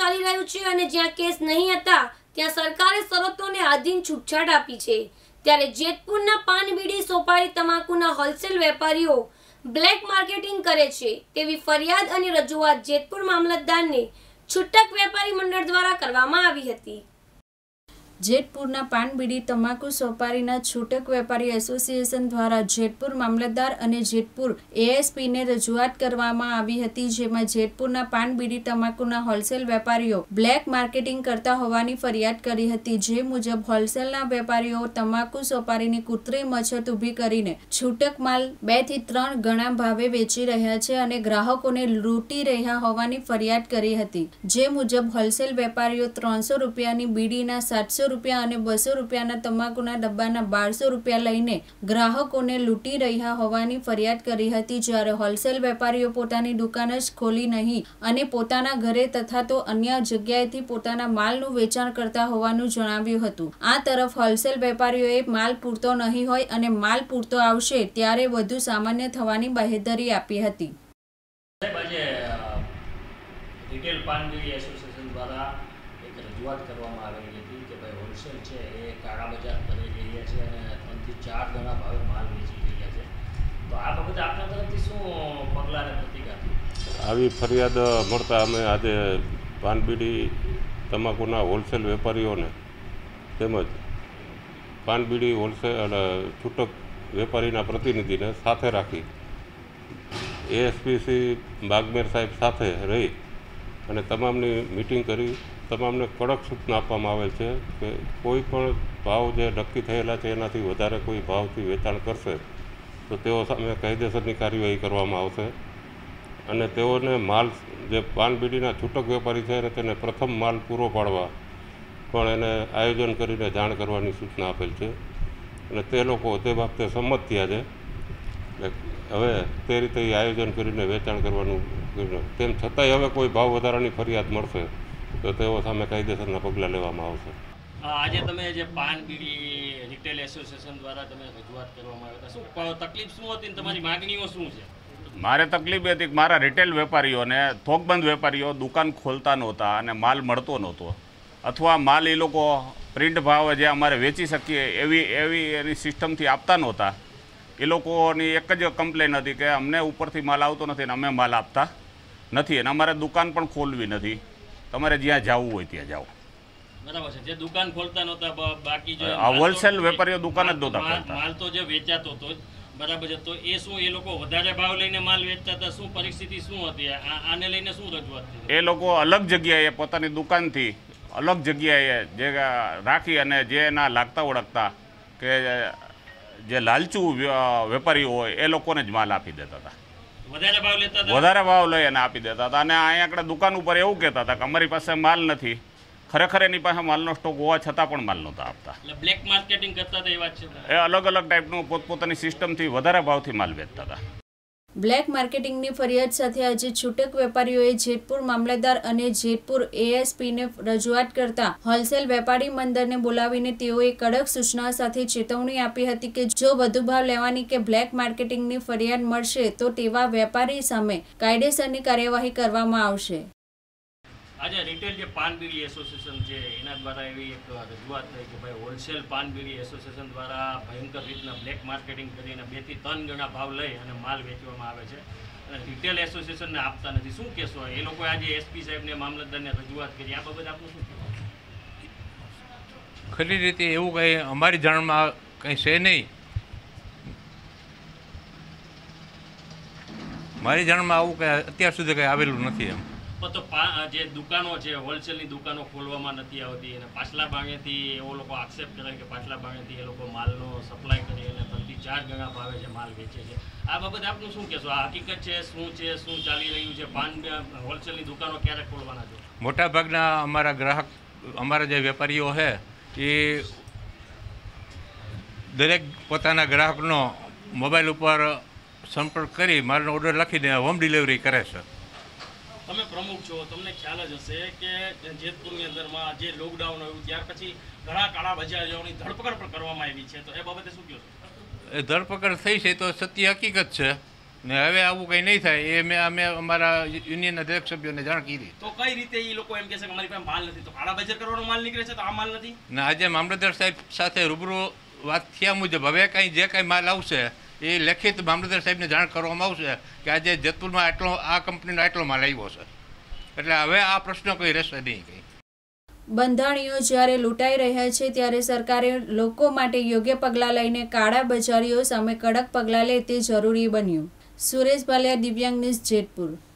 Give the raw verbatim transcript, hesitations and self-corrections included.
ચાલી રહ્યું છે અને જ્યાં કેસ નહીં હતા ત્યાં સરકારે શરતોને આધીન છૂટછાટ આપી છે। ત્યારે જેતપુરના પાન બીડી સોપારી તમાકુના હોલસેલ વેપારીઓ બ્લેક માર્કેટિંગ કરે છે તેવી ફરિયાદ અને રજૂઆત જેતપુર મામલતદારને છૂટક વેપારી મંડળ દ્વારા કરવામાં આવી હતી। જેતપુરના પાન બીડી તમાકુ સોપારીના છૂટક વેપારી એસોસિએશન દ્વારા જેતપુર મામલતદાર અને જેતપુર એએસપીને રજૂઆત કરવામાં આવી હતી, જેમાં જેતપુરના પાન બીડી તમાકુના હોલસેલ વેપારીઓ બ્લેક માર્કેટિંગ કરતા હોવાની ફરિયાદ કરી હતી। જે મુજબ હોલસેલના વેપારીઓ તમાકુ સોપારીની કૃત્રિમ અછત ઊભી કરીને છૂટક માલ બે થી ત્રણ ગણા ભાવે વેચી રહ્યા છે અને ગ્રાહકોને લૂંટી રહ્યા હોવાની ફરિયાદ કરી હતી। જે મુજબ હોલસેલ વેપારીઓ ત્રણસો રૂપિયાની બીડીના સાતસો રૂપિયા અને બસો રૂપિયાના તમાકુના ડબ્બાના બારસો રૂપિયા લઈને ગ્રાહકોને લૂંટી રહ્યા હોવાની ફરિયાદ કરી હતી। જ્યારે હોલસેલ વેપારીઓ પોતાની દુકાન જ ખોલી નહીં અને પોતાના ઘરે તથા તો અન્ય જગ્યાએથી પોતાના માલનું વેચાણ કરતા હોવાનું જણાવ્યું હતું। આ તરફ હોલસેલ વેપારીઓએ માલ પૂરતો નહીં હોય અને માલ પૂરતો આવશે ત્યારે વધુ સામાન્ય થવાની બાહેધરી આપી હતી। રિટેલ પાન બીડી એસોસિએશન દ્વારા એક રજૂઆત કરવામાં આવેલી હતી કે ભાઈ હોલસેલ છે એ કાળા બજાર કરી રહ્યા છે અને ત્રણથી ચાર ગણા ભાવે માલ વેચી રહ્યા છે, તો આ બાબતે આપના તરફથી શું પગલાં અને પ્રતિકાર? આવી ફરિયાદ મળતા અમે આજે પાન બીડી તમાકુના હોલસેલ વેપારીઓને તેમજ પાન બીડી હોલસેલ છૂટક વેપારીના પ્રતિનિધિને સાથે રાખી એએસપીસી બાગમેર સાહેબ સાથે રહી અને તમામની મિટિંગ કરી તમામને કડક સૂચના આપવામાં આવેલ છે કે કોઈ પણ ભાવ જે નક્કી થયેલા છે એનાથી વધારે કોઈ ભાવથી વેચાણ કરશે તો તેઓ સામે કાયદેસરની કાર્યવાહી કરવામાં આવશે અને તેઓને માલ જે પાન બીડીના છૂટક વેપારી છે તેને પ્રથમ માલ પૂરો પાડવા પણ એને આયોજન કરીને જાણ કરવાની સૂચના આપેલ છે અને તે લોકો તે બાબતે સંમત થયા છે। હવે તે રીતે આયોજન કરીને વેચાણ કરવાનું તેમ છતાંય હવે કોઈ ભાવ વધારાની ફરિયાદ મળશે તો તેઓ સામે કાયદેસરના પગલાં લેવામાં આવશે। આજે તમે જે પાન બીડી રિટેલ એસોસિએશન દ્વારા તમે રજૂઆત કરવામાં આવ્યા હતા, શું તકલીફ શું હતી, તમારી માગણીઓ શું છે? મારે તકલીફ હતી કે મારા રિટેલ વેપારીઓને થોકબંધ વેપારીઓ દુકાન ખોલતા નહોતા અને માલ મળતો નહોતો, અથવા માલ એ લોકો પ્રિન્ટ ભાવે જે અમારે વેચી શકીએ એવી એવી એની સિસ્ટમથી આપતા નહોતા। એ લોકોની એક જ કમ્પ્લેન હતી કે અમને ઉપરથી માલ આવતો નથી અને અમે માલ આપતા નથી અને અમારે દુકાન પણ ખોલવી નથી, તમારે જ્યાં જવું હોય ત્યાં જાઓ। બરાબર છે, જે દુકાન ખોલતા નહોતા, બાકી જે હોલસેલ વેપારીઓ દુકાન જ નહોતા ખોલતા, માલ તો જે વેચાતો હતો બરાબર છે, તો એ શું એ લોકો વધારે ભાવ લઈને માલ વેચતા હતા? શું પરિસ્થિતિ શું હતી? આને લઈને શું રજૂઆત થઈ? એ લોકો અલગ જગ્યાએ પોતાની દુકાનથી અલગ જગ્યાએ જે રાખી અને જે એના લાગતા ઓળખતા કે જે લાલચુ વેપારીઓ હોય એ લોકોને જ માલ આપી દેતા હતા, વધારે ભાવ લેતા હતા, વધારે ભાવ લઈ અને આપી દેતા હતા અને અહીંયા આગળ દુકાન ઉપર એવું કહેતા હતા કે અમારી પાસે માલ નથી, ખરેખર એની પાસે માલનો સ્ટોક હોવા છતાં પણ માલ નહોતા આપતા। એટલે બ્લેક માર્કેટિંગ કરતા હતા એ વાત છે, એ અલગ અલગ ટાઈપનું પોતપોતાની સિસ્ટમથી વધારે ભાવથી માલ વેચતા હતા। બ્લેક માર્કેટિંગની ફરિયાદ સાથે આજે છૂટક વેપારીઓએ જેતપુર મામલતદાર અને જેતપુર એએસપીને રજૂઆત કરતા હોલસેલ વેપારી મંડળને બોલાવીને તેઓએ કડક સૂચના સાથે ચેતવણી આપી હતી કે જો વધુ ભાવ લેવાની કે બ્લેક માર્કેટિંગની ફરિયાદ મળશે તો તેવા વેપારી સામે કાયદેસરની કાર્યવાહી કરવામાં આવશે। આજે રિટેલ જે પાન બીડી એસોસિએશન છે એના દ્વારા એવી એક રજૂઆત થઈ કે ભાઈ હોલસેલ પાન બીડી એસોસિએશન દ્વારા ભયંકર રીતના બ્લેક માર્કેટિંગ કરીને બે થી ત્રણ ગણા ભાવ લઈ અને માલ વેચવામાં આવે છે અને રિટેલ એસોસિએશનને આપતા નથી, શું કહેશો? એ લોકો આજે એસપી સાહેબને મામલતદારને રજૂઆત કરી, આ બાબતે આપનું શું કહેવું? ખરી રીતે એવું કંઈ અમારી જાણમાં કંઈ છે નહીં, મારી જાણમાં આવું કંઈ અત્યાર સુધી કંઈ આવેલું નથી। એમ તો જે દુકાનો છે હોલસેલની દુકાનો ખોલવામાં નથી આવતી અને પાછલા ભાગેથી એવો લોકો આક્ષેપ કરે કે પાછલા ભાગેથી એ લોકો માલનો સપ્લાય કરી અને ત્રણથી ચાર ગણા ભાવે જે માલ વેચે છે, આ બાબતે આપનું શું કહેશો? આ હકીકત છે, શું છે, શું ચાલી રહ્યું છે? પાન હોલસેલની દુકાનો ક્યારે ખોલવાના છે? મોટાભાગના અમારા ગ્રાહક અમારા જે વેપારીઓ છે એ દરેક પોતાના ગ્રાહકનો મોબાઈલ ઉપર સંપર્ક કરી માલનો ઓર્ડર લખીને હોમ ડિલિવરી કરે છે। તમે પ્રમુખ છો, તમને ખ્યાલ જ હશે કે જેતપુરની અંદરમાં જે લોકડાઉન આવ્યું ત્યાર પછી ઘણા કાળા બજારીઓની ધરપકડ પણ કરવામાં આવી છે, તો એ બાબતે શું કહો છો? એ ધરપકડ થઈ છે તો સત્ય હકીકત છે ને હવે આવું કંઈ નહીં થાય એ મેં અમે અમારા યુનિયનના દરેક સભ્યોને જાણ કરી. તો કઈ રીતે એ લોકો એમ કહે છે કે અમારી પાસે માલ નથી, તો કાળા બજાર કરવાનો માલ નીકળે છે તો આ માલ નથી? ને આજે મામલતદાર સાહેબ સાથે રૂબરૂ વાત થયા મુજબ હવે કાંઈ જે કાંઈ માલ આવશે એ લેખિત મામલતદાર સાહેબને જાણ કરવામાં આવશે કે આજે જેતપુરમાં આટલો આ કંપનીનો આટલો માલ આવ્યો છે, એટલે હવે આ પ્રશ્ન કોઈ રહેશે નહીં કંઈ. બંધાણીઓ જ્યારે લૂંટાઈ રહ્યા છે ત્યારે સરકારે લોકો માટે યોગ્ય પગલાં લઈને કાળા બજારીઓ સામે કડક પગલાં લે તે જરૂરી બન્યું. સુરેશ ભાલિયા, દિવ્યાંગ ન્યૂઝ, જેતપુર.